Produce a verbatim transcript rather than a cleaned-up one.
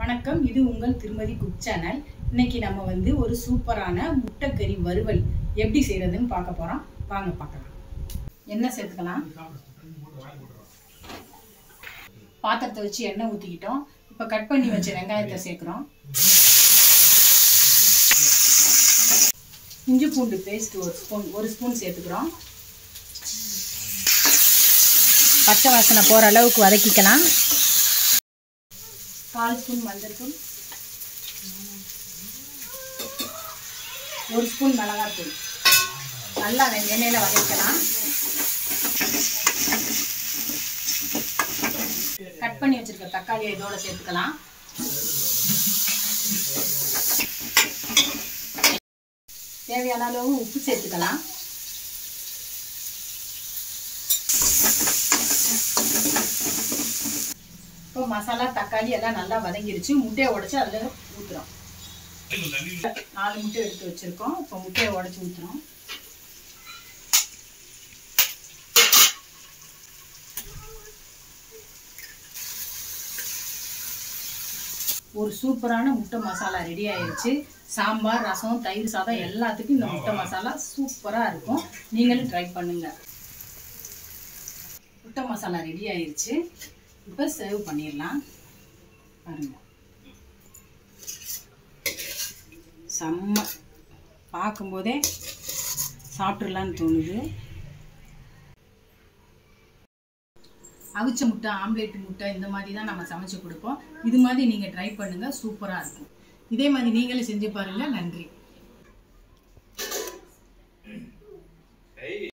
வணக்கம், இது உங்கள் திருமதி குக் சேனல். இன்னைக்கு நம்ம வந்து ஒரு சூப்பரான முட்டைக்கறி வறுவல் எப்படி செய்யறதுன்னு பார்க்க போறோம். வாங்க பார்க்கலாம். எண்ணெய் சேர்த்துக்கலாம். பாத்திரத்தை வச்சு எண்ணெய் ஊற்றிக்கிட்டோம். இப்போ கட் பண்ணி வச்ச வெங்காயத்தை சேர்க்குறோம். இஞ்சி பூண்டு பேஸ்ட் ஒரு ஸ்பூன் ஒரு ஸ்பூன் சேர்த்துக்கிறோம். பச்சை வாசனை போகிற அளவுக்கு வதக்கிக்கலாம். கால் ஸ்பூன் மஞ்சள் தூள், ஒரு ஸ்பூன் மிளகாத்தூள் நல்லா எண்ணெயில் வதக்கலாம். கட் பண்ணி வச்சிருக்க தக்காளியை இதோட சேர்த்துக்கலாம். தேவையான அளவு உப்பு சேர்த்துக்கலாம். இப்போ மசாலா தக்காளி எல்லாம் நல்லா வதங்கிடுச்சு. முட்டையை உடைச்சு அதில் ஊற்றுறோம். நாலு முட்டை எடுத்து வச்சுருக்கோம். இப்போ முட்டையை உடைச்சி ஊற்றுறோம். ஒரு சூப்பரான முட்டை மசாலா ரெடி ஆயிடுச்சு. சாம்பார், ரசம், தயிர் சாதம் எல்லாத்துக்கும் இந்த முட்டை மசாலா சூப்பராக இருக்கும். நீங்களும் ட்ரை பண்ணுங்க. முட்டை மசாலா ரெடி ஆயிடுச்சு. இப்போ சர்வ் பண்ணிடலாம். பாருங்க, செம்ம பார்க்கும்போதே சாப்பிட்றலான்னு தோணுது. அவிச்ச முட்டை, ஆம்லேட் முட்டை இந்த மாதிரி தான் நம்ம சமைச்சு கொடுப்போம். இது மாதிரி நீங்கள் ட்ரை பண்ணுங்கள், சூப்பராக இருக்கும். இதே மாதிரி நீங்களும் செஞ்சு பாருங்கள். நன்றி.